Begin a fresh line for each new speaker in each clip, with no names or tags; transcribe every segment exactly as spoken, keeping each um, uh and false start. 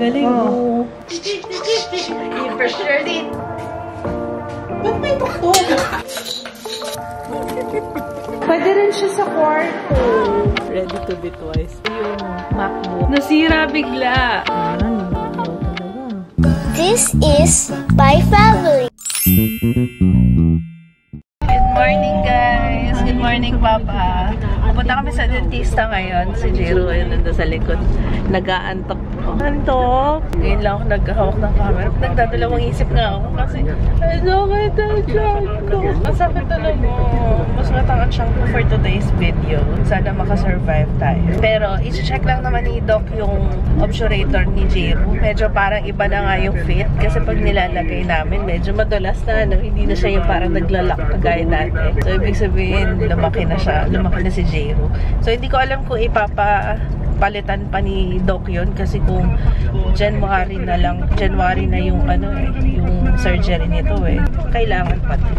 Galing mo.
You for sure din.
Ba't may tuktok? Pwede rin siya sa kwarto. Ready to be twice. Yung MacBook. Nasira bigla.
This is my family.
Good morning, guys. Good morning, Papa. Pupunta kami sa dentista ngayon. Si Jiro ay nandun sa likod. Nag-aantok. Antok. Ngayon lang ako naghahawak ng camera. Nagdadalawang isip nga ako kasi ano kayo talagang ko. Masakit talaga. Mas matangat siyang ko for today's video. Sana makasurvive tayo. Pero i-check lang naman ni Doc yung obturator ni Jiro. Medyo parang iba na nga yung fit. Kasi pag nilalagay namin, medyo madulas na. No? Hindi na siya yung parang naglalak kagaya natin. So, ibig sabihin, lumaki na siya. Lumaki na si Jiro. So, hindi ko alam kung ipapa palitan pa ni Doc yun kasi kung January na lang, January na yung ano eh, yung surgery nito eh. Kailangan pa din.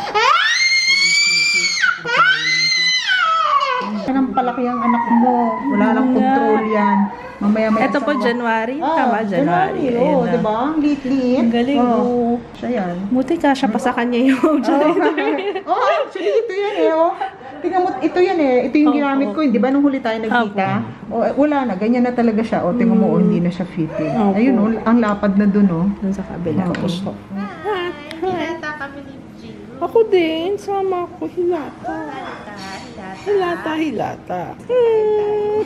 Anong palaki ang anak mo? Wala lang control yan. Mamaya may
Ito po January,
ah,
tama January.
January, oh, di ba? Ang liit-liit.
Ang galing
oh.
oh.
Siya yan.
Buti ka siya pa sa kanya yung obturator.
Oh, actually ito yan eh. Oh. Tingnan mo, ito yan eh. Ito yung ginamit ko. Hindi ba nung huli tayo nagkita? Oh, wala na. Ganyan na talaga siya. O, tingnan mo, oh, hindi na siya fitting. Ayun, oh, ang lapad na dun, oh.
Dun sa kabila.
Oh.
Hilata kami ni Jiro.
Ako din. Sama ako. Hilata. Hilata, hilata. Hmm.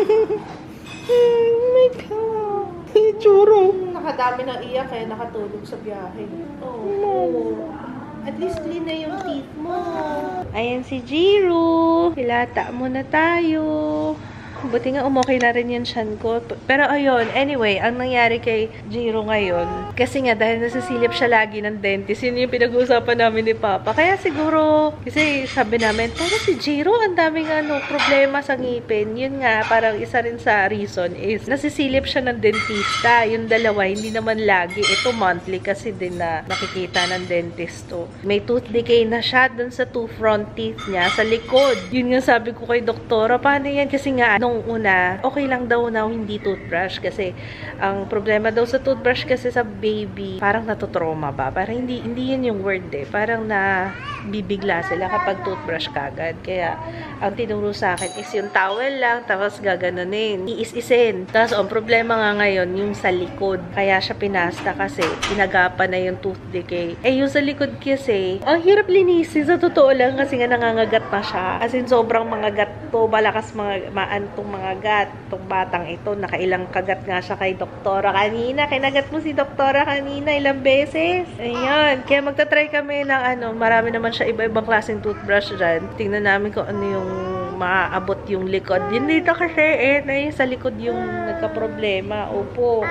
Hmm, my God. Churo. Nakadami ng iyak kaya nakatulog sa biyahe. Oh. At least clean na yung teeth mo. Ayan si Jiro. Hilata muna tayo. Buti nga umokay na rin yung tiyan ko. Pero ayun, anyway, ang nangyari kay Jiro ngayon, kasi nga dahil nasisilip siya lagi ng dentist, yun yung pinag-uusapan namin ni Papa. Kaya siguro, kasi sabi namin, pero si Jiro, ang daming ano, problema sa ngipin. Yun nga, parang isa rin sa reason is, nasisilip siya ng dentista. Yung dalawa, hindi naman lagi. Ito monthly kasi din na nakikita ng dentist to. May tooth decay na siya dun sa two front teeth niya, sa likod. Yun nga sabi ko kay doktora, paano yan? Kasi nga, nung una, okay lang daw na hindi toothbrush kasi ang problema daw sa toothbrush kasi sa baby, parang natutrauma ba? Parang hindi, hindi yun yung word eh. Parang na bibigla sila kapag toothbrush kagad. Kaya, ang tinuro sa akin is yung towel lang, tapos gaganunin. Iis-isin. Tapos, ang problema nga ngayon, yung sa likod. Kaya siya pinasta kasi pinagapan na yung tooth decay. Eh, yung sa likod kasi, ang hirap linisin. Sa totoo lang kasi nga nangangagat na siya. As in, sobrang mga gat to, malakas mga maantong mga gat. Itong batang ito, nakailang kagat nga siya kay doktora kanina. Kinagat mo si doktora kanina ilang beses. Ayan. Kaya magta-try kami ng ano, marami naman siya iba-ibang klaseng toothbrush dyan. Tingnan namin kung ano yung maaabot yung likod. Yun dito kasi eh, na yung sa likod yung nagka-problema. Opo.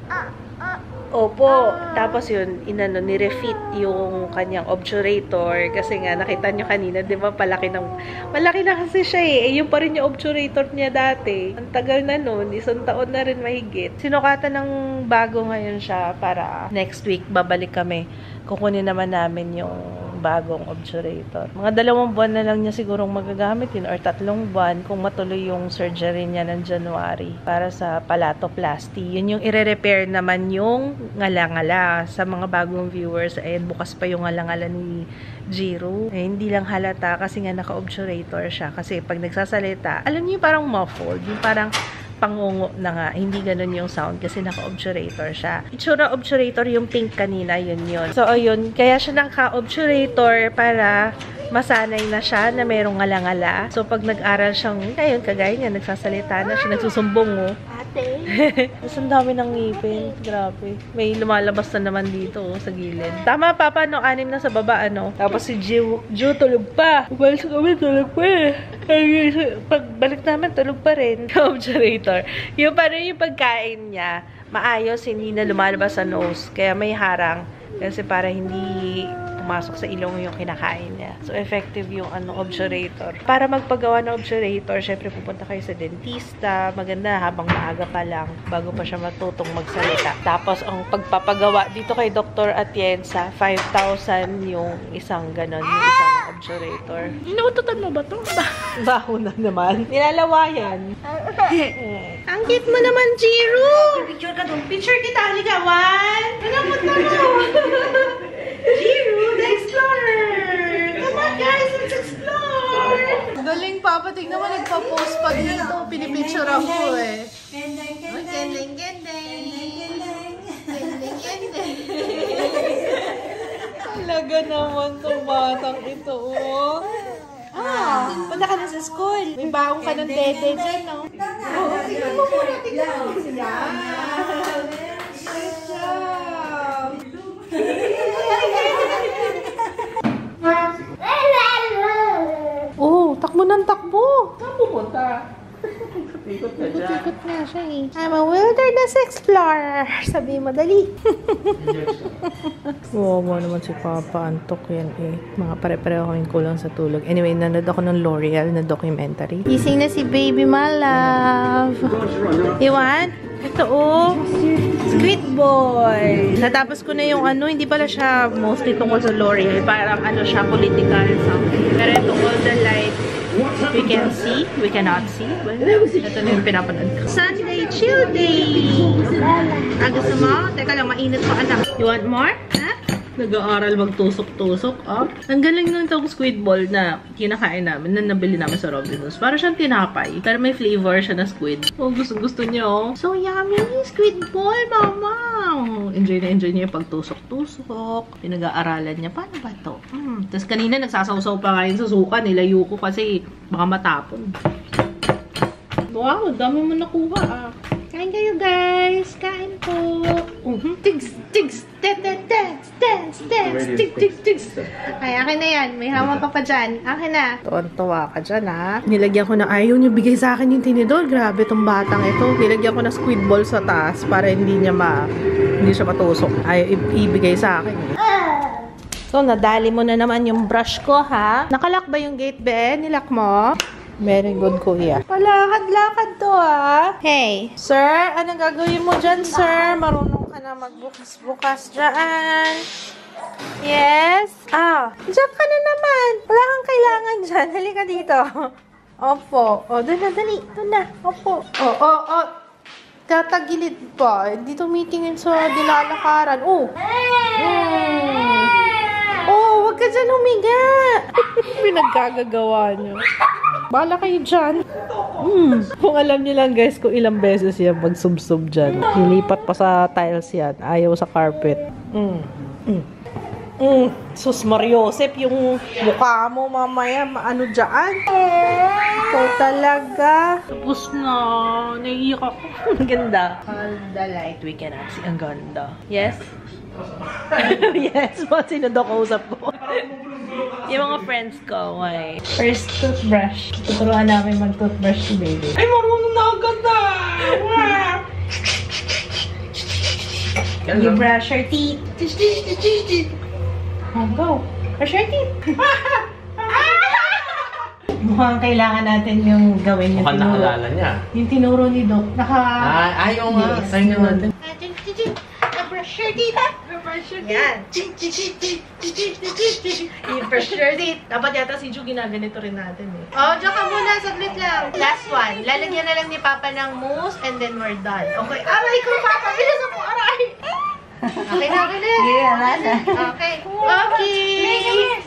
Opo. Tapos yun, inano, nirefit yung kanyang obturator. Kasi nga, nakita nyo kanina, di ba, palaki ng, malaki na kasi siya eh. Eh, yung pa rin yung obturator niya dati. Ang tagal na nun, isang taon na rin mahigit. Sinukatan ng bago ngayon siya para next week, babalik kami. Kukunin naman namin yung bagong obturator. Mga dalawang buwan na lang niya sigurong magagamit yun or tatlong buwan kung matuloy yung surgery niya ng January para sa palatoplasty. Yun yung ire-repair naman yung ngala-ngala sa mga bagong viewers. Ayan, bukas pa yung ngala-ngala ni Jiro. Eh, hindi lang halata kasi nga naka-obturator siya. Kasi pag nagsasalita, alam niyo parang muffled. Yung parang pangungo na nga. Hindi ganun yung sound kasi naka-obturator siya. Itsura obturator yung pink kanina, yun yun. So, ayun. Kaya siya naka-obturator para masanay na siya na merong ngala-ngala. So, pag nag-aral siyang, ayun, kagaya niya, nagsasalita na siya, nagsusumbong, oh. Ate. Tapos ang dami ng ngipin. Grabe. May lumalabas na naman dito, oh, sa gilid. Tama, Papa, no? Anim na sa baba, ano? Tapos si Jiu, Jiu, tulog pa. Umalis kami, tulog pa eh. Pagbalik namin, tulog pa rin. Obturator. Yung parang yung pagkain niya, maayos, hindi na lumalabas sa nose. Kaya may harang. Kasi para hindi pumasok sa ilong yung kinakain niya. So, effective yung ano, obturator. Para magpagawa ng obturator, syempre pupunta kayo sa dentista. Maganda habang maaga pa lang bago pa siya matutong magsalita. Tapos, ang pagpapagawa dito kay Doctor Atienza, five thousand yung isang ganon, yung isang obturator. Inuututan mo ba ito? Baho na naman. Nilalawayan. Ang cute mo naman, Jiro! Picture ka doon. Picture kita, ligawan! Nanamot na mo! Jiro, the explorer! Come on, guys, let's explore!
Galing, Papa. Tignan mo, nagpa-post pag dito. Pinipicture ako eh. Gendeng, gendeng. Gendeng, gendeng.
Talaga naman itong batang ito, oh. Ah, punta ka na sa school. May baong ka ng dede dyan, no? Oo, tignan mo muna, tignan mo. Yan. Good job. Oh, takbo ng takbo. Saan pupunta? Ikot na dyan.
Ikot nga siya eh. I'm a wilderness explorer. Sabi mo, dali.
Wawa naman si Papa. Antok yan eh. Mga pare-pareho kaming kulang sa tulog. Anyway, nanood ako ng L'Oreal na documentary.
Gising na si baby, my love. You want?
Ito oh. Squid Boy. Natapos ko na yung ano. Hindi pala siya mostly tungkol sa L'Oreal. Parang ano siya, political something. Pero ito, all the light we can see, we cannot see. Well, ito na yung pinapanood ko. Sunday chill day! Ah, gusto mo? Teka lang, mainit pa anak. You want more? Ha? Nag-aaral magtusok-tusok. Oh. Ang galing ng itong squid ball na kinakain namin, na nabili namin sa Robinsons. Para siyang tinapay. Pero may flavor siya na squid. Oh, gusto-gusto niyo. Oh. So yummy! Squid ball, mama! Enjoy na enjoy niya yung pagtusok-tusok. Pinag-aaralan niya. Paano ba ito? Hmm. Tapos kanina nagsasawsaw pa kain sa suka. Nilayo ko kasi baka matapon. Wow, dami mo nakuha ah. Kain kayo guys. Kain po. Uh-huh. Tigs, tigs, dance, dance, dance, dance, tigs, tigs, tigs.
Ay, akin na yan. May hawak ka pa dyan. Akin na.
Tuwan-tuwa ka dyan ha. Nilagyan ko na ayaw niyo bigay sa akin yung tinidor. Grabe tong batang ito. Nilagyan ko na squid ball sa taas para hindi niya ma hindi siya matusok. Ayaw ibigay sa akin. Eh. So, nadali mo na naman yung brush ko ha. Nakalak ba yung gate be? Nilak mo? Very good, kuya. Palakad-lakad to, ah. Hey, sir, anong gagawin mo dyan, sir? Marunong ka na magbukas-bukas dyan. Yes? Ah, dyan ka na naman. Wala kang kailangan dyan. Halika dito. Opo. O, doon na, dali. Doon na. Opo. O, o, o. Tatagilid pa. Hindi tumitingin sa dilalakaran. Oh. Hmm. Oh, wag ka dyan humiga. Pinagkagagawa nyo. Bala kayo dyan. Mm. Kung alam niyo lang guys kung ilang beses yan magsubsob dyan. Nilipat pa sa tiles yan. Ayaw sa carpet. Mm. Mm. Mm. Sus Mariosep, yung mukha mo mamaya maano dyan. Ito talaga. Tapos na. Naiiyak ako. Ang ganda. All the light we cannot see. Ang ganda. Yes? Yes. Ba't sino daw kausap ko? Yung mga friends ko, ay. First toothbrush. Tuturuan namin mag-toothbrush si baby. Ay, marunong na agad ah! You brush your teeth. Oh, go. Brush your teeth. Mukhang kailangan natin yung gawin yung
Mukhang
tinuro.
nakalala niya.
Yung tinuro ni Doc. Naka...
Ah, ayaw nga.
Yes,
Sa'yo
yun.
natin.
Brush your teeth. Brush your teeth.
Yan. I-brush your teeth. Dapat yata si Ju ginaganito rin natin eh.
Oh, dyan ka muna. Saglit lang. Last one. Lalagyan na lang ni Papa ng mousse and then we're done. Okay. Aray ko, Papa. Bilisan mo. Aray. Okay na, okay na. Okay. Okay.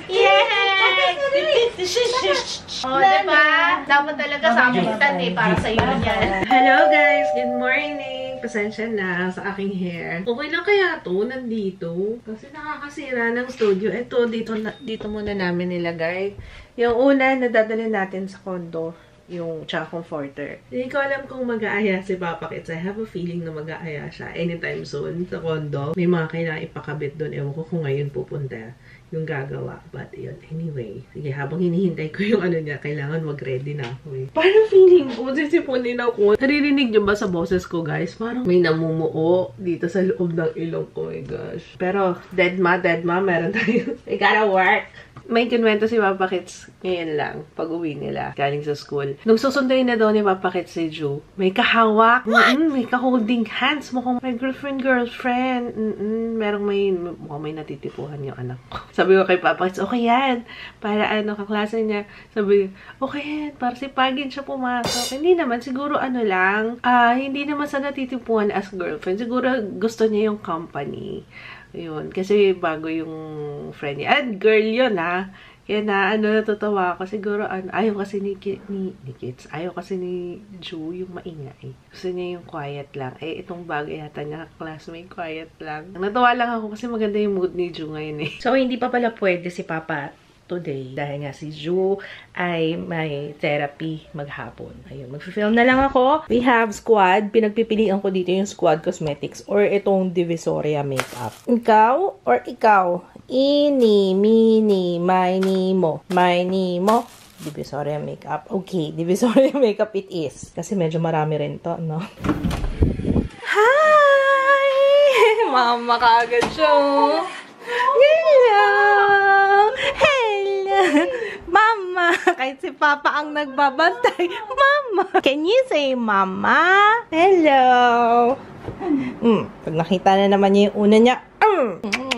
Yes. Oh, diba? Dapat talaga sa amutan eh. Para sa iyo yan.
Hello guys! Good morning! Pasensya na sa aking hair. Okay lang kaya to nandito? Kasi nakakasira ng studio. Ito, dito, na, dito muna namin nilagay. Yung una, nadadalhin natin sa condo. Yung tsaka comforter. Hindi ko alam kung mag-aaya si Papa Kits. I have a feeling na mag-aaya siya anytime soon sa condo. May mga kailangan ipakabit doon. Ewan ko kung ngayon pupunta. yung gagawa. But yun, anyway. Sige, habang hinihintay ko yung ano niya, kailangan mag-ready na ako eh. Parang feeling ko, sisipunin ako. Naririnig niyo ba sa boses ko, guys? Parang may namumuo dito sa loob ng ilong ko. Oh my gosh. Pero, dead ma, dead ma, meron tayo. I gotta work. May kinwento si Papa Kits ngayon lang, pag uwi nila, galing sa school. Nung susunduin na daw ni Papa Kits si Ju, may kahawak, mm -mm, may ka-holding hands, mukhang may girlfriend, girlfriend, mm -mm, merong may, mukhang may natitipuhan yung anak ko. Sabi ko kay Papa Kits, okay yan, para ano, kaklase niya, sabi, okay yan, para sipagin siya pumasok. Hindi naman, siguro ano lang, uh, hindi naman sa natitipuhan as girlfriend, siguro gusto niya yung company. Yun. Kasi bago yung friend niya. And girl yun, ha. Kaya na, ano, natutawa ako. Siguro, ano, ayaw kasi ni, ni, ni Kids. Ayaw kasi ni Ju yung maingay. Gusto niya yung quiet lang. Eh, itong bago yata niya, classmate, quiet lang. Natuwa lang ako kasi maganda yung mood ni Ju ngayon, eh. So, hindi pa pala pwede si Papa today. Dahil nga si Ju ay may therapy maghapon. Ayun, mag-film na lang ako. We have Squad. Pinagpipilian ko dito yung Squad Cosmetics or itong Divisoria Makeup. Ikaw or ikaw? Ini, mini, mini mo. Mini mo. Divisoria Makeup. Okay, Divisoria Makeup it is. Kasi medyo marami rin to, no? Hi! Mama kaagad siya. Hello! Hello! Mama! Kahit si Papa ang nagbabantay. Mama! Can you say Mama? Hello! Mm, pag nakita na naman niya yung una niya, mm.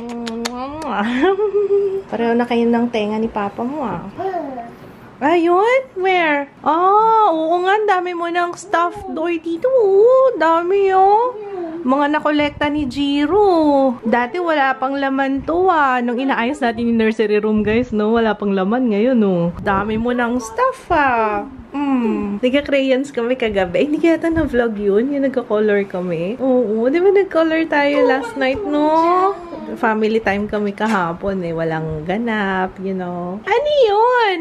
Pareho na kayo ng tenga ni Papa mo, ah. Ayun? Where? Ah, oo nga, dami mo ng stuffed toy dito. Oo, dami, oh. Mga nakolekta ni Jiro. Dati wala pang laman to, ah. Nung inaayos natin yung nursery room, guys, no? Wala pang laman ngayon, no? Dami mo ng stuff, ah. Hmm. Nagka-crayons kami kagabi. Hindi kaya na-vlog yun. Yung nagka-color kami. Oo. Di ba nag-color tayo last night, no? Family time kami kahapon, eh. Walang ganap, you know. Ano yun?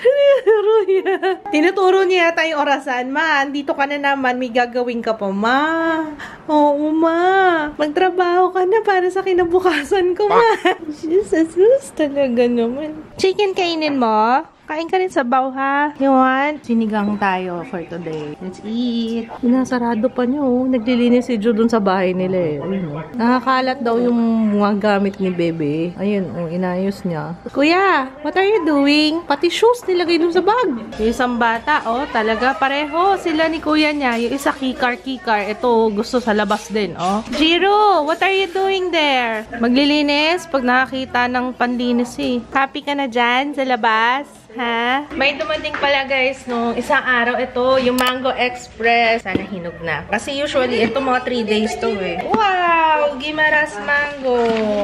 Tinuturo niya yata yung orasan. Ma, andito ka na naman. May gagawin ka pa, ma. Oo, ma. Magtrabaho ka na para sa kinabukasan ko, ma. Jesus, talaga naman. Chicken kainin mo? Kain ka rin sa baw, ha? You want? Sinigang tayo for today. Let's eat. Sinasarado pa niyo, oh. Naglilinis si Ju dun sa bahay nila, eh. Ayun, oh. Nakakalat daw yung mga gamit ni Bebe. Ayun, oh, inayos niya. Kuya, what are you doing? Pati shoes nilagay dun sa bag. Yung isang bata, oh, talaga pareho sila ni kuya niya. Yung isa kikar-kikar. Ito, gusto sa labas din, oh. Jiro, what are you doing there? Maglilinis pag nakakita ng panlinis, eh. Happy ka na dyan sa labas? Ha? May dumating pala, guys, nung isang araw. Ito, yung Mango Express. Sana hinog na. Kasi usually, ito mga three days to, eh. Wow! Gimaras Mango!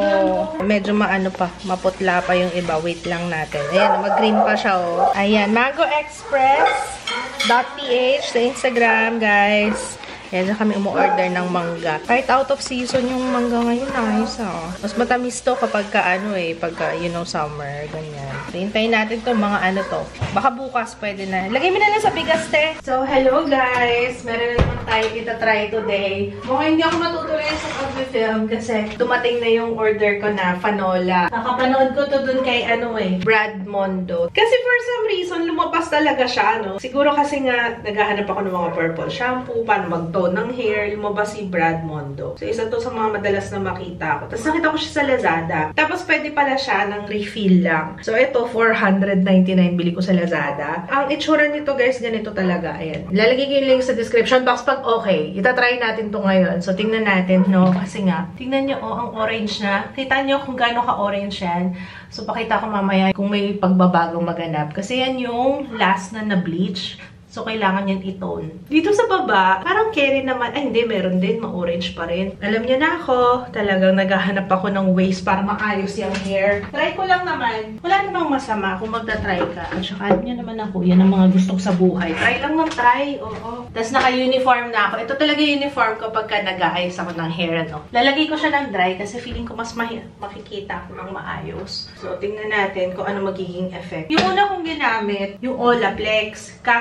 Medyo maano pa. Maputla pa yung iba. Wait lang natin. Ayan, mag-green pa siya, oh. Ayan, Mango Express dot p h sa Instagram, guys. Ayan, na kami umu-order ng mangga. Kahit out of season yung mangga ngayon, ayos, ah. Mas matamis to kapag ka, ano eh, pagka, you know, summer, ganyan. Hintayin natin to mga ano to. Baka bukas pwede na. Lagay mo na lang sa bigas, te. So, hello guys! Meron na naman tayo itatry today. Mukhang hindi ako matutuloy sa pag-film kasi dumating na yung order ko na Fanola. Nakapanood ko to dun kay, ano eh, Brad Mondo. Kasi for some reason, lumabas talaga siya, no? Siguro kasi nga, naghahanap ako ng mga purple shampoo, paano mag-tone ng hair, lumabas si Brad Mondo. So, isa to sa mga madalas na makita ko. Tapos, nakita ko siya sa Lazada. Tapos, pwede pala siya ng refill lang. So, ito, four hundred ninety-nine bili ko sa Lazada. Ang itsura nito, guys, ganito talaga. Ayan. Lalagay ko yung link sa description box pag okay. Itatry natin to ngayon. So, tingnan natin, no? Kasi nga, tingnan nyo, oh, ang orange na. Kita nyo kung gaano ka-orange yan. So, pakita ko mamaya kung may pagbabagong maganap. Kasi yan yung last na na-bleach. So, kailangan yan i-tone. Dito sa baba, parang carry naman. Ay, hindi. Meron din. Ma-orange pa rin. Alam niyo na ako. Talagang naghahanap ako ng ways para maayos yung hair. Try ko lang naman. Wala namang masama kung magta-try ka. At saka, alam niyo naman ako. Yan ang mga gusto ko sa buhay. Try lang ng try. Oo. Tapos, naka-uniform na ako. Ito talaga uniform ko pagka nag-aayos ako ng hair, ano. Lalagay ko siya ng dry kasi feeling ko mas makikita ko ng maayos. So, tingnan natin kung ano magiging effect. Yung una kong ginamit, yung Olaplex. Kaso, dahil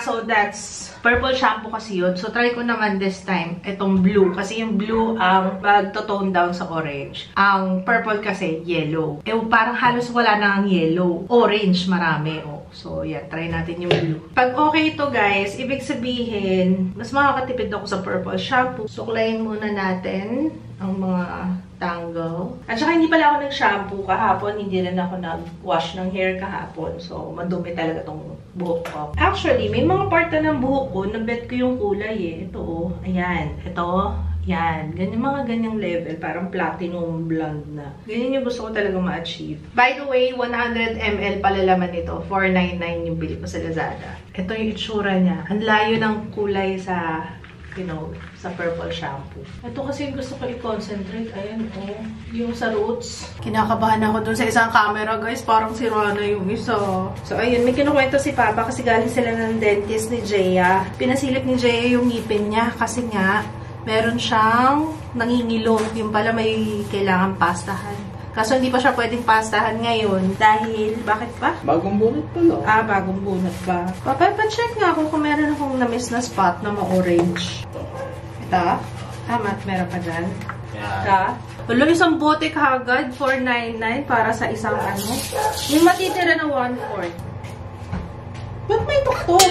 that's purple shampoo kasi yun. So, try ko naman this time itong blue. Kasi yung blue ang magto-tone down sa orange. Ang purple kasi yellow. Eh, parang halos wala na ang yellow. Orange, marami. Oh. So, yeah, try natin yung blue. Pag okay ito, guys, ibig sabihin, mas makakatipid ako sa purple shampoo. Suklayin muna natin ang mga tangle. At saka hindi pala ako nag-shampoo kahapon. Hindi rin ako nag-wash ng hair kahapon. So, madumi talaga tong buhok ko. Actually, may mga part na ng buhok ko, na-bet ko yung kulay eh. Ito oh. Ayan. Ito. Yan. Ganyan, mga ganyang level. Parang platinum blonde na. Ganyan yung gusto ko talaga ma-achieve. By the way, one hundred milliliters pala laman ito. four ninety-nine yung bili ko sa Lazada. Ito yung itsura niya. Ang layo ng kulay sa, you know, sa purple shampoo. Ito kasi yung gusto ko i-concentrate. Ayan, oh. Yung sa roots. Kinakabahan ako dun sa isang camera, guys. Parang sira na yung isa. So, ayun. May kinukwento si Papa kasi galing sila ng dentist ni Jaya. Pinasilip ni Jaya yung ngipin niya kasi nga, meron siyang nangingilong. Yung pala may kailangan pastahan. Kaso hindi pa siya pwedeng pastahan ngayon. Dahil, bakit pa?
Bagong bunot pa, no?
Ah, bagong bunot pa. Papacheck nga ako kung meron akong na-miss na spot na ma-orange. Ito. Tama, meron pa dyan. Ito. Wala, isang bote kagad. four ninety-nine para sa isang ano. Yung matitira na one fourth. Ba't may tuktok?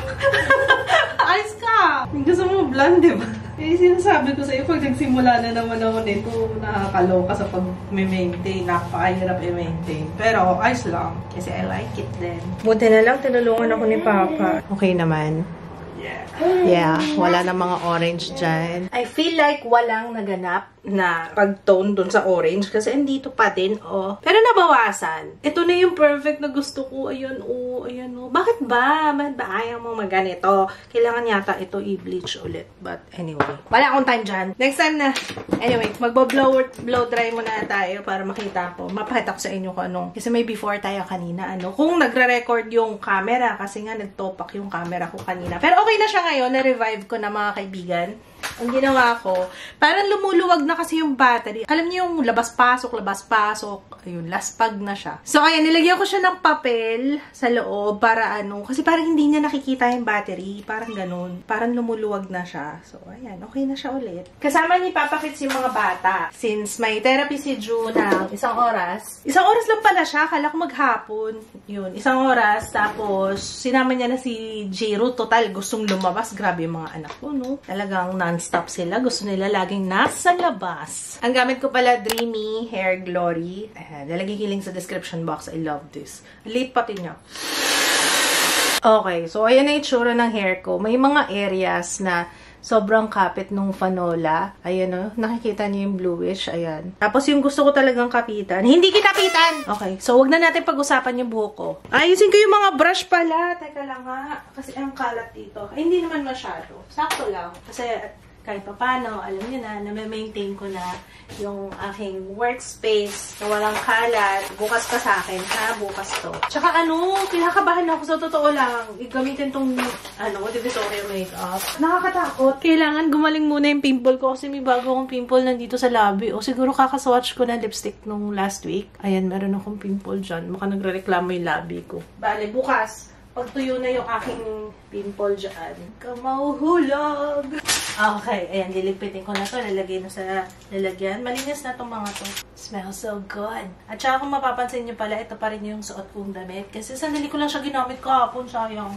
Ayos ka! Gusto mo blonde, diba? Eh, sinasabi ko sa'yo, pag nagsimula na naman ako nito, nakakaloka sa pag-maintain. Napakahirap i-maintain. Pero, ayos lang. Kasi I like it then. Buti na lang, tinulungan ako ni Papa. Okay naman. Yeah. Yeah, wala na mga orange dyan. I feel like walang naganap na pag-tone dun sa orange kasi andito pa din, oh. Pero nabawasan. Ito na yung perfect na gusto ko. Ayun, oh, ayun, oh. Bakit ba? Bakit ba ayaw mo maganito? Kailangan yata ito i-bleach ulit. But anyway, wala akong time dyan. Next time na. Anyway, magbo-blow blow dry muna tayo para makita ko. Mapakita ko sa inyo kung anong. Kasi may before tayo kanina, ano. Kung nagre-record yung camera, kasi nga nagtopak yung camera ko kanina. Pero okay na siya ngayon. Na-revive ko na, mga kaibigan. Ang ginawa ko, parang lumuluwag na kasi yung battery. Alam niyo yung labas-pasok, labas-pasok. Ayun, laspag na siya. So, ayan, nilagyan ko siya ng papel sa loob para ano. Kasi parang hindi niya nakikita yung battery. Parang ganun. Parang lumuluwag na siya. So, ayan, okay na siya ulit. Kasama ni Papa Kits yung mga bata. Since may therapy si Ju ng isang oras. Isang oras lang pala siya. Akala ko maghapon. Yun, isang oras. Tapos, sinama niya na si Jiro. Total, gustong lumabas. Grabe yung mga anak ko, no? Talagang non-stop sila. Gusto nila laging nasa labas. Ang gamit ko pala, Dreamy Hair Glory. Ayan, lalagay ko link sa description box. I love this. Late pati niya. Okay, so ayan na itsura ng hair ko. May mga areas na sobrang kapit nung Fanola. Ayan o, nakikita niyo yung bluish. Ayan. Tapos yung gusto ko talagang kapitan. Hindi kinapitan! Okay, so wag na natin pag-usapan yung buhok ko. Ayusin ko yung mga brush pala. Teka lang nga. Kasi ang kalat dito. Ay, hindi naman masyado. Sakto lang. Kasi kahit pa paano, alam niyo na, na-maintain ko na yung aking workspace na walang kalat. Bukas pa sa akin, ha? Bukas to. Tsaka ano, kinakabahan ako sa totoo lang. Gamitin tong, ano, Divisoria makeup. Nakakatakot. Kailangan gumaling muna yung pimple ko kasi may bago akong pimple nandito sa labi. O siguro kakaswatch ko na lipstick nung last week. Ayan, meron akong pimple dyan. Baka nagre-reklamo yung labi ko. Bale, bukas, pag tuyo na yung aking pimple dyan, kamauhulog. Okay, ayan, liligpitin ko na to. Lalagay na sa lalagyan. Malinis na itong mga to. Smells so good. At saka kung mapapansin nyo pala, ito pa rin yung suot kong damit. Kasi sandali ko lang siya ginamit kahapon. Sayang.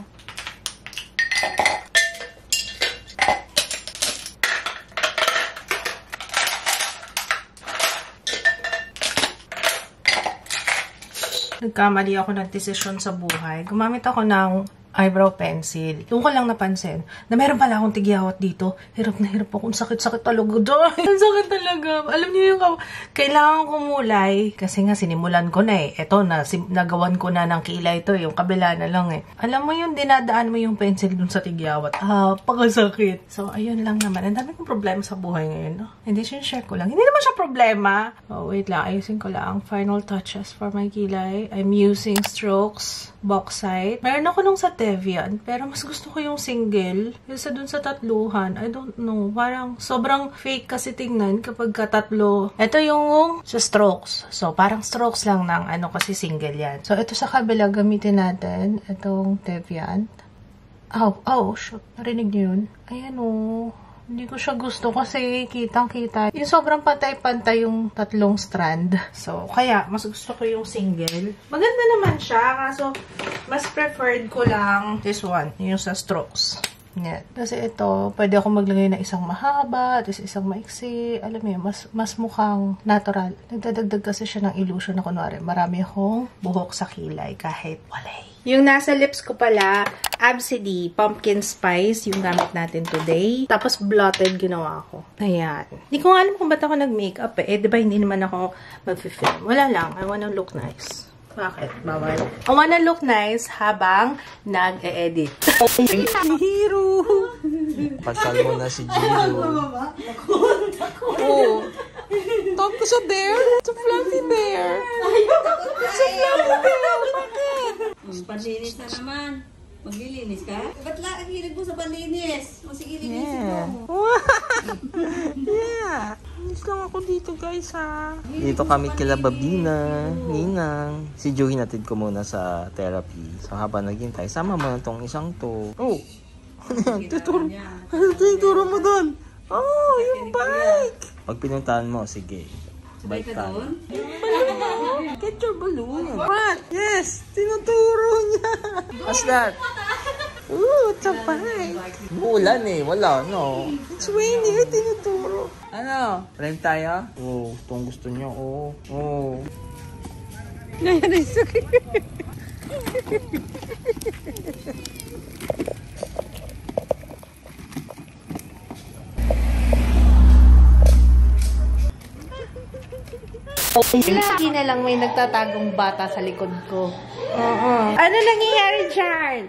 Nagkamali ako ng desisyon sa buhay. Gumamit ako ng eyebrow pencil. Doon ko lang napansin na meron pala akong tigyawat dito. Hirap na hirap ako. Sakit-sakit talaga doon. Ang sakit talaga. Alam niyo yung kailangan kumulay. Kasi nga sinimulan ko na eh. Eto na, nagawan ko na ng kilay to. Yung kabila na lang eh. Alam mo yung dinadaan mo yung pencil dun sa tigyawat. Ah, pakasakit. So, ayun lang naman. Ang dami kong problema sa buhay ngayon. No? Hindi, share ko lang. Hindi naman siya problema. Oh, wait lang. Ayusin ko lang. Final touches for my kilay. I'm using Strokes Bauxite. Meron ako nung sa Tevian, pero mas gusto ko yung single. Kasi dun sa tatluhan, I don't know, parang sobrang fake kasi tingnan kapag katatlo. Ito yung sa Strokes. So, parang Strokes lang ng ano kasi single yan. So, ito sa kabila gamitin natin, itong Tevian.
Aw, aw, shoot. Narinig niyo yun? Ayan o. Hindi ko siya gusto kasi kitang-kita. Yung sobrang pantay-pantay yung tatlong strand. So, kaya, mas gusto ko yung single. Maganda naman siya. Kaso, mas preferred ko lang this one. Yung sa strokes. Yan. Kasi ito, pwede ako maglagay na isang mahaba, tapos isang maiksi. Alam mo yun, mas, mas mukhang natural. Nagdadagdag kasi siya ng illusion na kunwari. Marami akong buhok sa kilay kahit walay. Yung nasa lips ko pala, Absidy Pumpkin Spice, yung gamit natin today. Tapos blotted ginawa ko. Ayan. Hindi ko alam kung ba't ako nag-makeup eh. Eh, di ba hindi naman ako mag-film. Wala lang. I wanna look nice. Bakit? Bawal. I wanna look nice habang nag-e-edit. Hero!
Pagkal mo na si Jiro.
Oh. Talk ko sa bear. It's a fluffy bear. It's a fluffy bear. Bakit?
Panlinis na naman. Maglilinis ka? Ba't lang ang hilig mo sa panlinis? O sige, linisin mo.
Yeah. Miss lang ako dito, guys, ha.
Dito kami kila Babina, Ninang. Si Joey natid ko muna sa therapy. So habang naghintay, sama mo na tong isang to. Oh! Ano yan? Tuturo. Ano tuturo mo doon? Oh, yung bike! Pag pinuntahan mo, sige. Bike ka.
Get your balloon. What? Yes! Tinuturo niya.
What's that?
Ooh, it's a bike.
Ulan eh. Wala, no.
It's raining. Tinuturo.
Ano? Rent tayo? Oo. Oh, itong gusto niyo. Oo. Oh, Oo. Oh.
Nangyari sa Lagi na lang may nagtatagong bata sa likod ko. Oo. Ano nangyayari dyan?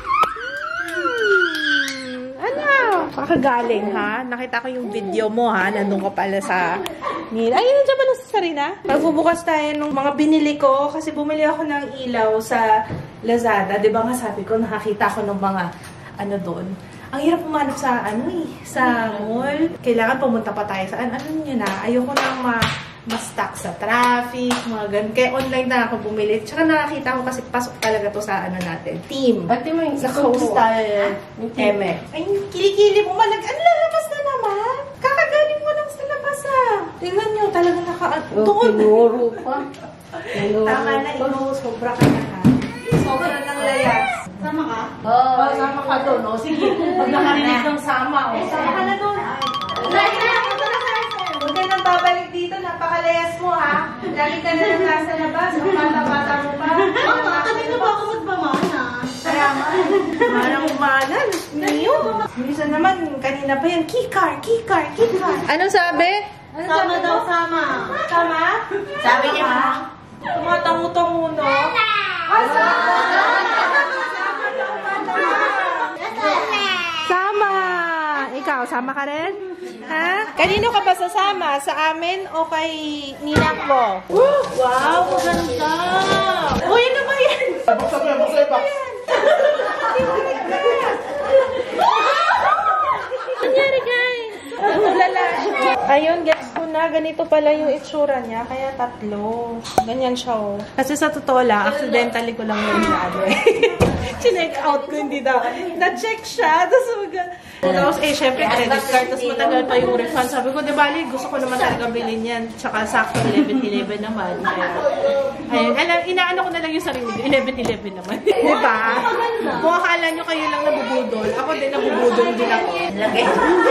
Hmm, ano? Kakagaling, ha? Nakita ko yung video mo, ha? Nandun ka pala sa... Ay, nandiyan pala sa Sarina? Magbubukas tayo ng mga binili ko kasi bumili ako ng ilaw sa Lazada. Diba nga sabi ko, nakakita ko ng mga ano doon. Ang hirap pumanap sa ano eh, sa mall. Kailangan pumunta pa tayo sa ano, ano nyo na. Ayoko na ma... ma-stuck sa traffic, mga ganun. Kaya online na ako bumili. Tsaka nakakita ko kasi pasok talaga to sa ano natin, team.
Pati mo yung
sa Coastal M E. Ay, kilikili mo. Malag, ano, lalabas na naman? Kakagaling mo lang sa labas ah. Tingnan nyo, talaga naka... Doon.
Tinuro pa.
Tama na, ikaw, sobra ka na ha. Sobra ng layas.
Sama ka?
Oo, oh, sama ka doon. O, sige. Pag nakarinig ng sama, o, sama ka na doon. Huwag ka nang babalik dito, napakalayas mo ha. Lagi ka na lang nasa labas, ang bata-bata mo pa.
Mama, kanina ba ako magpamana?
Kaya man, marang umanan. Niyo. Minsan naman, kanina pa yan, keycar, keycar, keycar. Ano sabi?
Ano sama daw, sama.
Sama?
Sabi niya ha?
Tumatango-tango, no? Ah, sama! Sama! Ikaw, sama ka rin? Ha? Kanino ka ba sasama? Sa amin o kay ninang mo? Wow, maganda! Uy, ano ba yan?
Buksan mo yan, buksan mo yan.
Nangyari, guys? Lala. Ayun, gets ko na. Ganito pala yung itsura niya. Kaya tatlo. Ganyan siya, oh. Kasi sa totoo lang, accidentally ko lang yung ano eh. Chinek out ko, hindi daw. Na-check siya. Tapos, mag- tapos eh, syempre, credit card. Tapos matagal pa yung refund. Sabi ko, di bali, gusto ko naman talaga bilhin yan. Tsaka sakto, eleven eleven naman. Kaya, ayun. Alam, inaano ko na lang yung sarili. eleven eleven naman. Di ba? Kung akala nyo kayo lang nabubudol, ako din nabubudol din ako. Lagay.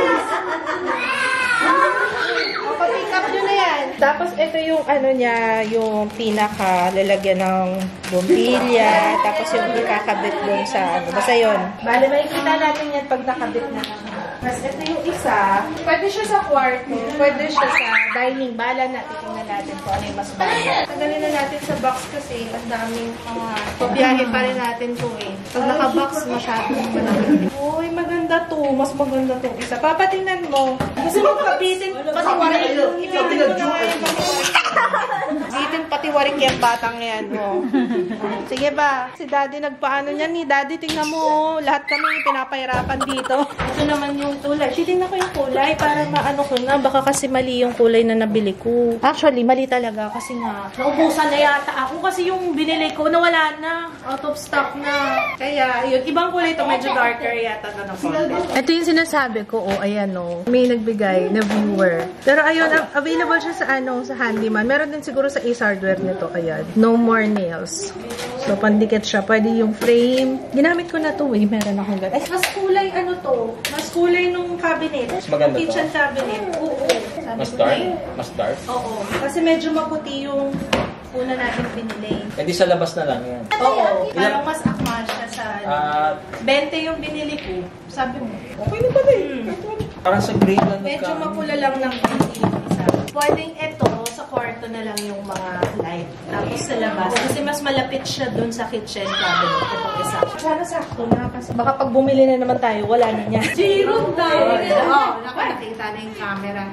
O, pag-pick up nyo na yan. Tapos, ito yung ano niya, yung pinaka lalagyan ng bumbilya. Tapos, yung ikakabit dun sa ano. Basta yun. Bale, makikita natin yan pag nakabit na. Tapos, ito yung isa. Pwede siya sa kwarto. Pwede siya sa dining. Bala natin. Tingnan natin kung ano yung mas bagay. Tagalin na natin sa box kasi ang daming mga... Pabiyahe pa rin natin to eh. Pag naka-box, masyadong malaki. Uy, maganda to. Mas maganda to. Isa. Papatingnan mo. Gusto mo kabitin pati wala. Ibitin pati wala. worry kaya batang yan. Oh. Sige ba? Si daddy nagpaano niyan ni daddy. Tingnan mo. Lahat kami pinapahirapan dito. Ito naman yung kulay. Tingnan ko yung kulay para maano ko na. Baka kasi mali yung kulay na nabili ko. Actually, mali talaga. Kasi nga, naubusan na yata ako. Kasi yung binili ko, nawala na. Out of stock na. Kaya, yun. Ibang kulay ito. Medyo darker yata na ng konti. Ito yung sinasabi ko. Oh, ayan o. Oh. May nagbigay na viewer. Pero ayun, available siya sa ano, sa handyman. Meron din siguro sa Ace Hardware nito. Ayan. No more nails. So, pandikit siya. Pwede yung frame. Ginamit ko na to eh. Meron akong ganun. Ay, mas kulay ano to. Mas kulay nung cabinet.
Mas maganda
kitchen
to?
cabinet. Oo. Sabi
Mas
ko
dark?
na eh.
Mas dark?
Oo. Kasi medyo maputi yung una natin binili.
Hindi sa labas na lang yan.
Oo. Parang mas akma siya sa
Ah,
twenty yung binili ko. Sabi mo, okay na pala eh.
parang sa green lang.
Medyo
nagka-
mapula lang ng konti yung isa. Pwedeng ito, sa kwarto na lang yung mga light. Tapos sa labas. Kasi mas malapit siya dun sa kitchen cabinet. Itong isa. Sana sakto na. Kasi baka pag bumili na naman tayo, wala na niya. Zero tayo.
Oo, naku, nakita na yung camera.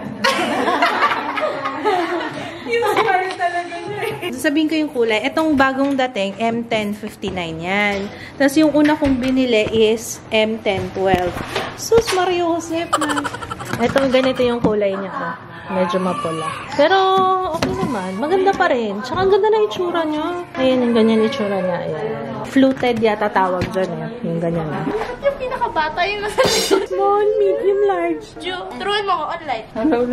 Yung smile talaga niya eh. Sasabihin ko yung kulay. Itong bagong dating, M ten fifty-nine yan. Tapos yung una kong binili is M ten twelve. Sus, Mario Josep na. Ito, ganito yung kulay niya ko. Medyo mapula. Pero, okay naman. Maganda pa rin. Tsaka, ang ganda na itsura niya. Ayan, yung ganyan itsura niya. Ayan. Fluted yata tawag dyan eh. Yung ganyan na.
Yung pinakabata yung nasa likod.
Small, medium, large.
Ju, turuin mo ako online.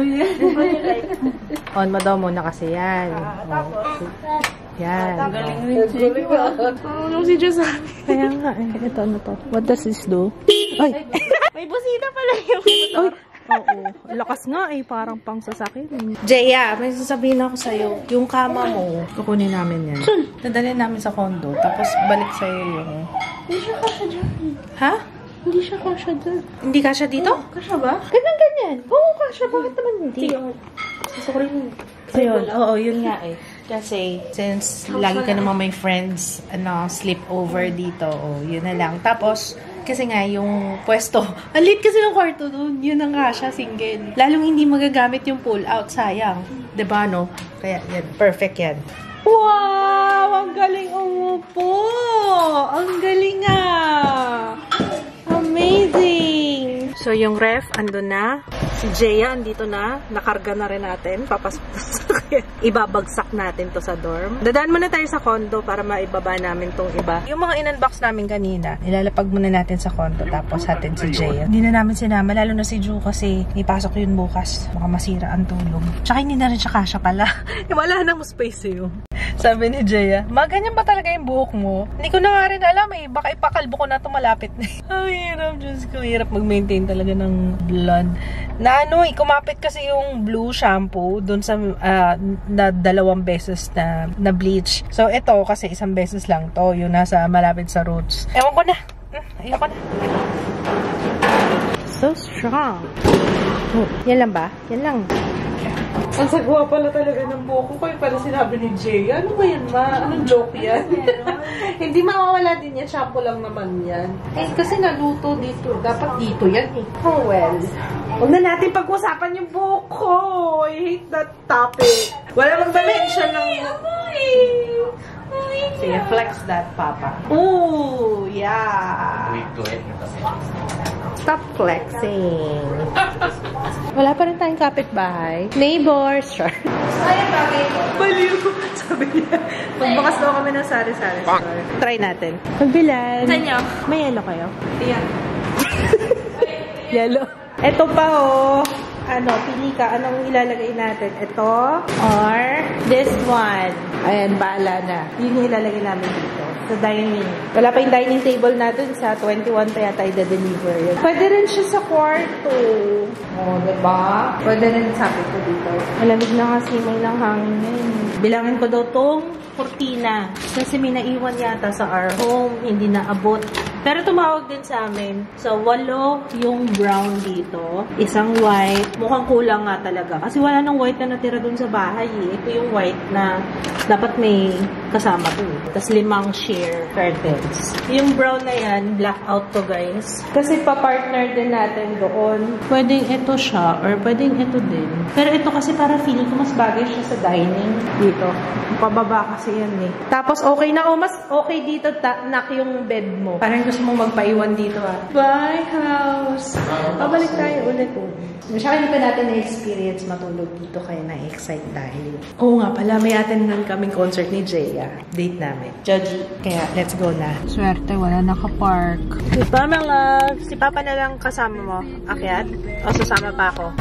On mo daw muna kasi yan. Oh. Yan. Ano si Diyos kaya nga eh. Ito, ano to? What does this do? Ay!
May busina pala yung
Ay! Oo. Lakas nga eh. Parang pang sasakyan. Jaya, may sasabihin ako sa'yo. Yung kama mo, kukunin namin yan. Dadalhin namin sa condo. Tapos balik sa'yo yung...
Hindi siya kasha dyan.
Ha?
Hindi siya kasha dyan.
Hindi kasya dito?
Kasha ba?
Ganyan-ganyan. Oo, kasya. Bakit naman hindi?
Sorry.
So yun, oo, yun nga eh. Kasi, since lagi ka naman may friends, ano, sleep over dito, oh, yun na lang. Tapos, kasi nga, yung pwesto, ang liit kasi ng kwarto doon, yun ang kasya, single. Lalong hindi magagamit yung pull-out, sayang. Diba, no? Kaya, yan, perfect yan. Wow! Ang galing umupo! Ang galing ah! Amazing! So, yung ref, andun na. Si Jaya, andito na. Nakarga na rin natin. Papasok na sa akin. Ibabagsak natin to sa dorm. Dadaan muna tayo sa condo para maibaba namin tong iba. Yung mga in-unbox namin kanina, ilalapag muna natin sa condo tapos hatid si Jaya. Hindi na namin sinama, lalo na si Ju kasi may pasok yun bukas. Baka masira ang tulog. Tsaka hindi na rin siya kasya pala. Wala nang space yun. Sabi ni Jaya, ma, ganyan ba talaga yung buhok mo? Hindi ko na nga rin alam eh. Baka ipakalbo ko na ito malapit na. Ang hirap, Diyos ko. Hirap mag-maintain talaga ng blood. Na ano eh, kumapit kasi yung blue shampoo dun sa uh, na dalawang beses na, na bleach. So, ito kasi isang beses lang to. Yung nasa malapit sa roots. Ewan ko na. Ayoko na. So strong. Oh, yan lang ba? Yan lang. Ang sagwa pala talaga ng buhok ko. Kaya pala sinabi ni Jay, ano ba yan ma? Anong joke yan? Hindi mawawala din yan. Shampoo lang naman yan. Eh, kasi naluto dito. Dapat dito yan eh. Oh well. Huwag na natin pag-usapan yung buhok ko. I hate that topic. Wala mag-mention ng... Sige, flex that, Papa. Ooh, yeah. Stop flexing. Wala pa rin tayong kapitbahay. Neighbors, sure. Ay, bagay ko. Baliw. Sabi niya. Magbukas daw kami ng sari-sari store. Try natin. Magbilan.
Saan nyo?
May yellow kayo? Yeah. Yellow. Ito pa oh. Ano, pili ka. Anong ilalagay natin? Ito or this one. Ayan, baala na. Yun yung ilalagay namin dito. Sa dining. Wala pa yung dining table natin. Sa twenty-one pa yata i-deliver yun. Pwede rin siya sa kwarto. O, oh, diba? Pwede rin sabi ko dito. Malamig na kasi may nang hangin ngayon. Bilangin ko daw tong kurtina. Kasi may naiwan yata sa our home. Hindi na abot.
Pero tumawag din sa amin. So, walo yung brown dito. Isang white. Mukhang kulang nga talaga. Kasi wala nang white na natira dun sa bahay eh. Ito yung white na dapat may kasama to. Tapos limang sheer curtains. Yung brown na yan, black out to guys. Kasi pa-partner din natin doon. Pwedeng ito siya or pwedeng ito din. Pero ito kasi para feeling ko mas bagay siya sa dining dito. Pababa kasi yan eh. Tapos okay na. Oh, mas okay dito nak yung bed mo. Parang gusto mong magpaiwan dito ah. Bye house! Pabalik tayo ulit oh. Masyaka hindi pa natin na-experience matulog dito kaya na-excite dahil. Oo nga pala, may attendant kaming concert ni Jaya. Date namin. Judgy. Kaya let's go na. Swerte, wala naka-park. Si Pamela, si Papa na lang kasama mo. Akyat? O sasama pa ako?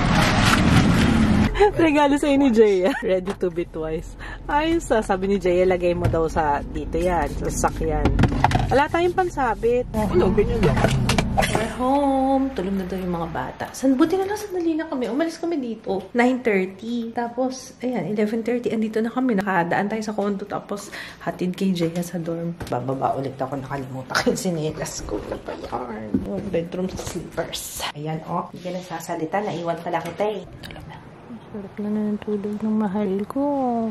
Regalo sa'yo ni Jaya. Ready to be twice. Ayos ah. Sabi ni Jaya, lagay mo daw sa dito yan. Sa sakyan. Wala tayong pansabit.
Ano, ganyan lang.
We're home. Tulog na daw yung mga bata. San, buti na lang sandali na kami. Umalis kami dito. nine thirty. Tapos, ayan, eleven thirty. Andito na kami. Nakadaan tayo sa condo. Tapos, hatid kay Jaya sa dorm. Bababa ulit ako. Nakalimutan ko yung sinelas ko. Ano pa yan? Yung bedroom slippers. Ayan, oh. Hindi ka nagsasalita. Naiwan pala kita eh. Tulog na. Sarap na na ng tulog ng mahal ko.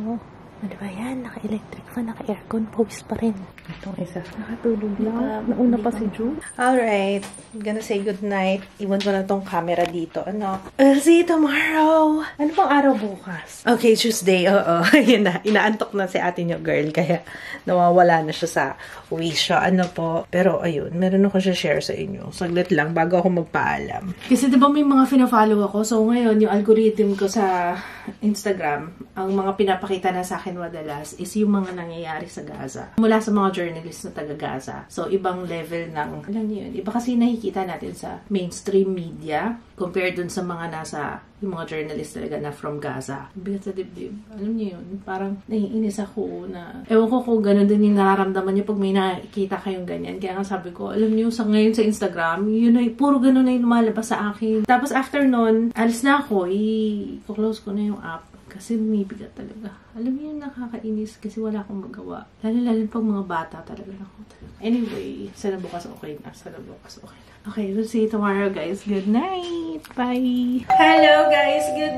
Ano ba yan? Naka-electric fan, naka-aircon, pawis pa rin. Itong isa. Nakatulog lang. Nauna pa si Ju. Alright. I'm gonna say good night. Iwan ko na tong camera dito. Ano? I'll see you tomorrow. Ano pang araw bukas? Okay, Tuesday. Oo. Yun na. Inaantok na si ate nyo, girl. Kaya nawawala na siya sa wish. Ano po. Pero ayun, meron ako siya share sa inyo. Saglit lang bago ako magpaalam. Kasi diba may mga fina-follow ako. So ngayon, yung algorithm ko sa Instagram, ang mga pinapakita na sa akin madalas is yung mga nangyayari sa Gaza. Mula sa mga journalists na taga-Gaza. So, ibang level ng, alam niyo yun, iba kasi nakikita natin sa mainstream media compared dun sa mga nasa, yung mga journalists talaga na from Gaza. Bigat sa dibdib. Alam niyo yun, parang naiinis ako na, ewan ko kung gano'n din yung nararamdaman niyo pag may nakikita kayong ganyan. Kaya nga sabi ko, alam niyo, sa ngayon sa Instagram, yun ay, puro gano'n na yung lumalabas sa akin. Tapos after nun, alis na ako, i-close ko na yung app. Kasi bumibigat talaga. Alam mo yung nakakainis kasi wala akong magawa. Lalo-lalo pag mga bata talaga ako. Anyway, sana bukas okay na. Sana bukas okay na. Okay, we'll see you tomorrow guys. Good night! Bye! Hello guys! Good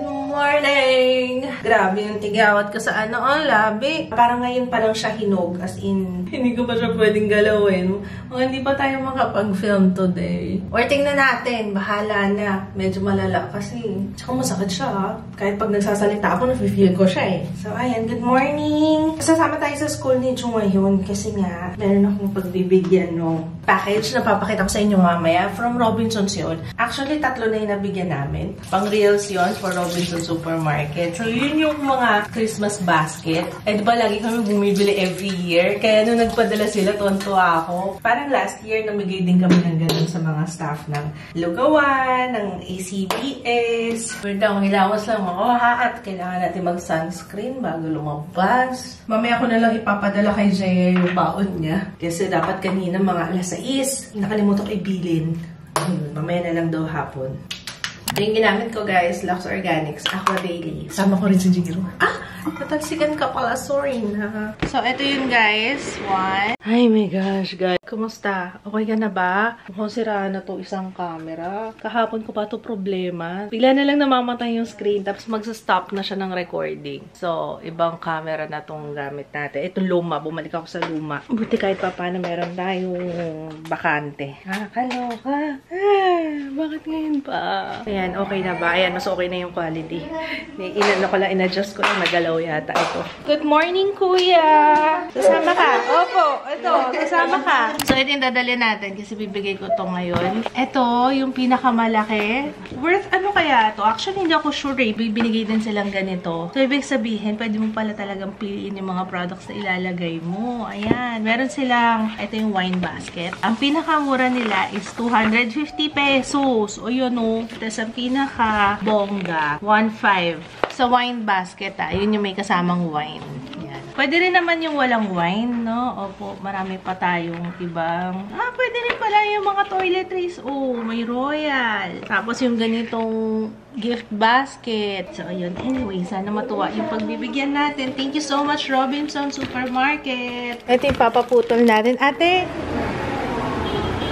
morning! Grabe yung tigawat ko sa ano, oh, labi. Parang ngayon pa lang siya hinog. As in, hindi ko pa siya pwedeng galawin. O, hindi pa tayo makapag-film today. Or tingnan natin. Bahala na. Medyo malala kasi. Tsaka masakit siya ha. Kahit pag nagsasalita ako, nafe-feel ko siya eh. So, ayan. Good morning! Sasama tayo sa school ni Ju ngayon kasi nga, meron akong pagbibigyan no package na papakita ko sa inyo mamaya. From Robinsons yun. Actually, tatlo na yung nabigyan namin. Pang reels yun for Robinsons Supermarket. So, yun yung mga Christmas basket. Eh, diba lagi kami bumibili every year? Kaya nung nagpadala sila, tontuwa ako. Parang last year, namigay din kami ng ganun sa mga staff ng Lugawan, ng A C B S. Pero daw, hilawas lang makuha at kailangan natin mag-sunscreen bago lumabas. Mamaya ko na lang ipapadala kay Jaya yung baon niya. Kasi dapat kanina mga alas sais. Nakalimutan ko ibilin. Hmm, mamaya na lang daw hapon. Yung ginamit ko guys, Lux Organics, Aqua Daily. Sama ko rin si Jiro. Ah! Natalsikan ka pala. Sorry na. So, ito yun guys. One. Ay my gosh, guys. Kumusta? Okay ka na ba? Mukhang sira na to isang camera. Kahapon ko pa to problema. Bigla na lang namamatay yung screen tapos magsa-stop na siya ng recording. So, ibang camera na tong gamit natin. Itong luma. Bumalik ako sa luma. Buti kahit pa paano meron tayong bakante. Ah, kaloka. Ah, bakit ngayon pa? Ayan, okay na ba? Ayan, mas okay na yung quality. Inano ko lang, in-adjust ko lang. Nagalaw yata ito. Good morning, kuya! Sasama ka? Opo, ito. Sasama ka. So, ito yung dadali natin kasi bibigay ko to ngayon. Ito, yung pinakamalaki. Worth ano kaya to? Actually, hindi ako sure eh. Bibinigay din silang ganito. So, ibig sabihin, pwede mo pala talagang piliin yung mga products na ilalagay mo. Ayan. Meron silang, ito yung wine basket. Ang pinakamura nila is two hundred fifty pesos. O yun o. Tapos, ang pinaka-bongga, one five. Sa wine basket ah. Yun yung may kasamang wine. Yan. Pwede rin naman yung walang wine, no? Opo, marami pa tayong ibang... Ah, pwede rin pala yung mga toiletries. Oh, may Royal. Tapos yung ganitong gift basket. So, ayun. Anyway, sana matuwa yung pagbibigyan natin. Thank you so much, Robinson Supermarket. Ito yung papaputol natin. Ate!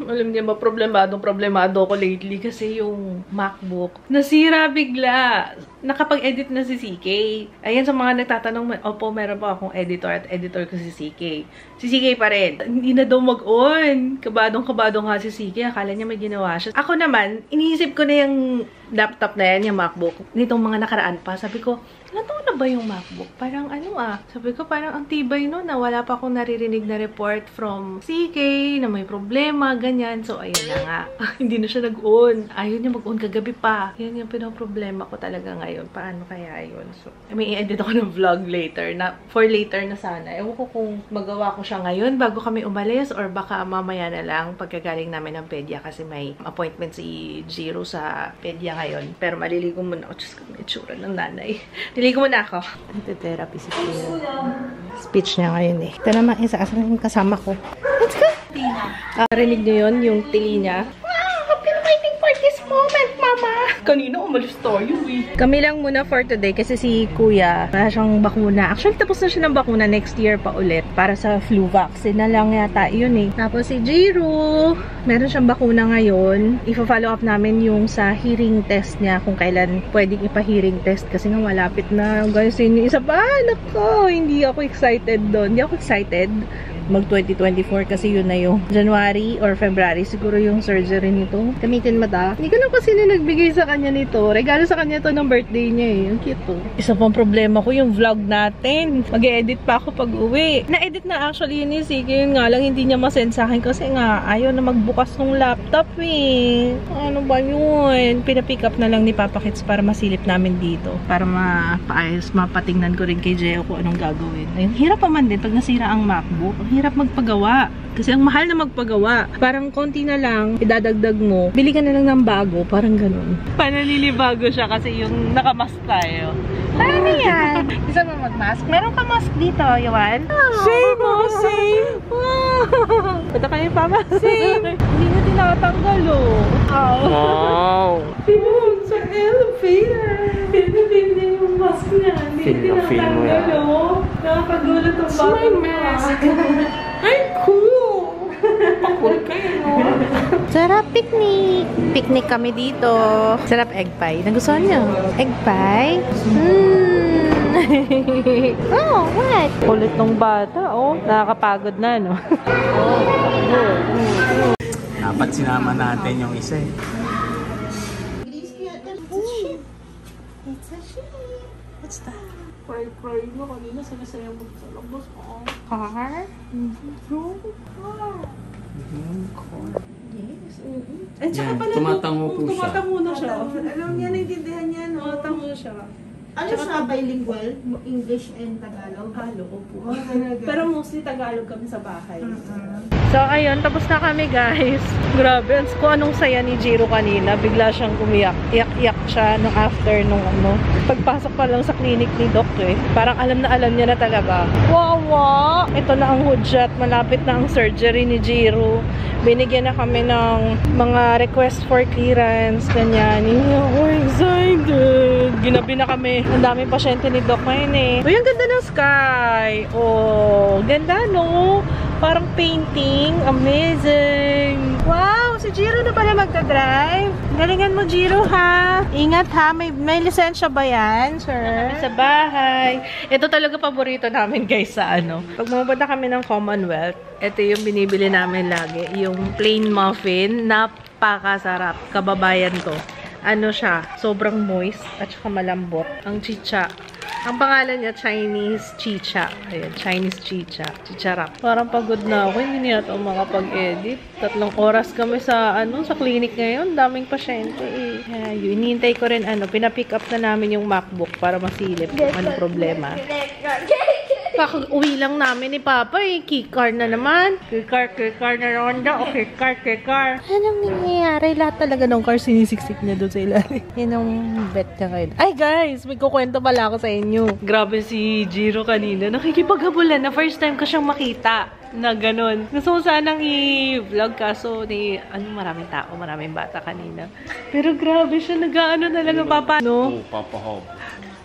Alam niya ba, problemadong problemado ko lately kasi yung MacBook nasira bigla. Nakapag-edit na si C K. Ayan, sa mga nagtatanong, opo, meron pa akong editor at editor ko si C K. Si C K pa rin. Hindi na daw mag-on. Kabadong-kabadong nga si C K. Akala niya may ginawa siya. Ako naman, iniisip ko na yung laptop na yan, yung MacBook. Nitong mga nakaraan pa, sabi ko, ilan taon na ba yung MacBook? Parang ano ah. Sabi ko, parang ang tibay no, na wala pa akong naririnig na report from C K na may problema, ganyan. So, ayun na nga. Hindi na siya nag-on. Ayaw niya mag-on kagabi pa. Yan yung pinaproblema ko talaga ngayon. Paano kaya yun? So, may i-edit ako ng vlog later. Na, for later na sana. Ewan ko kung magawa ko siya ngayon bago kami umalis or baka mamaya na lang pagkagaling namin ng pedya kasi may appointment si Jiro sa pedya ngayon. Pero maliligo muna ako. Diyos ko, may itsura ng nanay. Niligo muna ako. Nagte-therapy si Tina. Speech niya ngayon eh. Ito naman isa asa yung kasama ko. Let's go! Tina. Uh, rinig niyo yun, yung tili niya. Wow! I've been waiting for this moment, Mama! Kanina umalis tayo eh. Kami lang muna for today kasi si Kuya wala siyang bakuna. Actually, tapos na siya ng bakuna next year pa ulit para sa flu vaccine na lang yata yun eh. Tapos si Jiro, meron siyang bakuna ngayon. Ipa-follow up namin yung sa hearing test niya kung kailan pwedeng ipa-hearing test kasi nga malapit na. Guys, yun yung isa pa. Nako, hindi ako excited doon. Hindi ako excited mag twenty twenty-four kasi yun na yung January or February siguro yung surgery nito. Gamitin mo ta. Hindi ko lang kasi na nagbigay sa kanya nito. Regalo sa kanya to ng birthday niya eh. Ang cute to. Isa pang problema ko yung vlog natin. Mag-edit pa ako pag uwi. Na-edit na actually yun ni Sige. Yun nga lang hindi niya masend sa akin kasi nga ayaw na magbukas ng laptop eh. Ano ba yun? Pinapick up na lang ni Papa Kits para masilip namin dito. Para mapaayos, mapatingnan ko rin kay Jeo kung anong gagawin. Ayun, hirap pa man din pag nasira ang MacBook. Hirap magpagawa. Kasi ang mahal na magpagawa. Parang konti na lang, idadagdag mo. Bili ka na lang ng bago. Parang ganun. Pananilibago siya kasi yung nakamask tayo. Paano yan? Isa mo mag-mask? Meron ka mask dito, Yawan? Oh. Same, oh, same. Wow. Punta kayo pa ba? Same. Hindi na tinatanggal, oh. Oh. Wow. Pinun sa elevator. Pinun na yung mask niya. Hindi na tinatanggal, oh. Nakakagulat ang bago. It's my mask. Ay, cool! Pakul kayo, no? Sarap picnic! Picnic kami dito. Sarap egg pie. Nagustuhan niyo? Egg pie? Hmm. Oh, what? Kulit ng bata, oh. Nakakapagod na, no? Oh.
Dapat sinama natin yung isa eh.
It's a sheep. What's that? Cry-cry na kanina. Sinasayang mo sa labas. Oh. Car? Mm-hmm. Car. Yes. Mm-hmm. At saka pala,
tumatango po siya.
Tumatango na siya.
Alam niya, naiintindihan niya, no?
Tumatango na siya.
Ano siya, bilingual? English and Tagalog?
Halo, opo.
Oh, talaga.
Pero mostly Tagalog kami sa bahay.
Uh-huh.
So, ayun. Tapos na kami, guys. Grabe. Kung anong saya ni Jiro kanina, bigla siyang umiyak. Iyak-iyak siya nung after nung ano. Pagpasok pa lang sa clinic ni Doc eh. Parang alam na alam niya na talaga. Wawa! Ito na ang hudyat. Malapit na ang surgery ni Jiro. Binigyan na kami ng mga request for clearance. Ganyan. Hindi ako excited. Ginabi na kami. Ang daming pasyente ni Doc ngayon eh. Uy, ang ganda ng sky. Oh, ganda no? Parang painting. Amazing. Wow, si Jiro na pala magta-drive. Galingan mo, Jiro, ha? Ingat, ha? May, may lisensya ba yan, sir? Sa bahay. Ito talaga paborito namin, guys, sa ano. Pag mamunta kami ng Commonwealth, ito yung binibili namin lagi. Yung plain muffin. Napakasarap. Kababayan to. Ano siya, sobrang moist at saka malambot. Ang chicha. Ang pangalan niya, Chinese chicha. Ayan, Chinese chicha. Chicharap. Parang pagod na ako. Hindi niya ito makapag-edit. Tatlong oras kami sa, ano, sa clinic ngayon. Daming pasyente eh. Kaya yun, hinihintay ko rin, ano, pinapick up na namin yung MacBook para masilip kung ano problema. Kaka-uwi lang namin ni Papa eh. Keycard na naman. Keycard, keycard na ronda. O keycard, keycard. Anong nangyayari? Lahat talaga ng car sinisiksik niya doon sa ilalim. Yan ang bet niya ngayon. Ay guys, may kukwento pala ako sa inyo. Grabe si Jiro kanina. Nakikipaghabulan na first time ko siyang makita na ganun. Gusto ko sanang i-vlog kaso ni, ano, maraming tao, maraming bata kanina. Pero grabe siya, nag-ano talaga, Papa. No?
Oh, Papa Hob.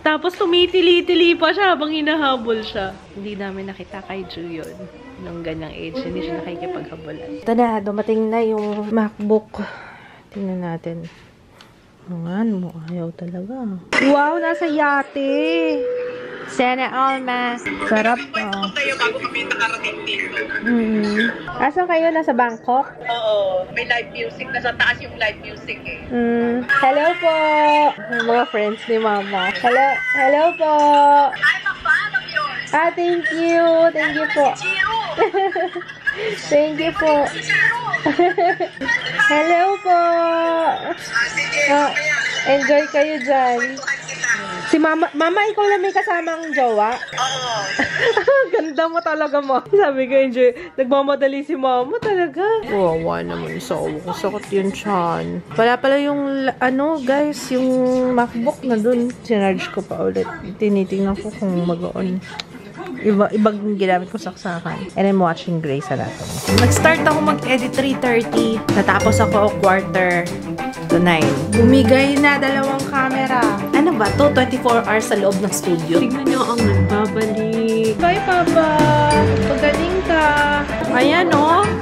Tapos tumitili-tili pa siya habang hinahabol siya. Hindi namin nakita kay Ju yun. Nung ganyang age, hindi siya nakikipaghabulan. Ito na, dumating na yung MacBook. Tingnan natin. Mangan mo, ayaw talaga. Wow, nasa yate! Sana all, ma. Sarap to.
Ito tayo bago kami nakarating dito.
Mm. Asan kayo? Nasa Bangkok?
Oo, may live music. Nasa taas yung live music eh.
Mm. Hello po! Yung mga friends ni Mama. Hello, hello po!
I'm a fan of yours!
Ah, thank you! Thank you po! Thank you po! Hello po! Ah, enjoy kayo dyan. Si Mama, Mama, ikaw lang may kasamang jowa?
Oo.
Ganda mo talaga, mo. Sabi ko, enjoy. Nagmamadali si Mama talaga. Wawa naman sa ulo ko. Sakot yun siyan. Wala pala yung, ano, guys, yung MacBook na dun. Sinarge ko pa ulit. Tinitingnan ko kung mag-on. Iba, ibang ginamit ko saksakan. And I'm watching Grey's Anatomy. Nag-start ako mag-edit three thirty. Natapos ako quarter to nine. Bumigay na dalawang camera. Ano ba to? twenty-four hours sa loob ng studio. Tignan nyo ang nagbabalik. Bye, Papa! Pagaling ka. Ayan, oh.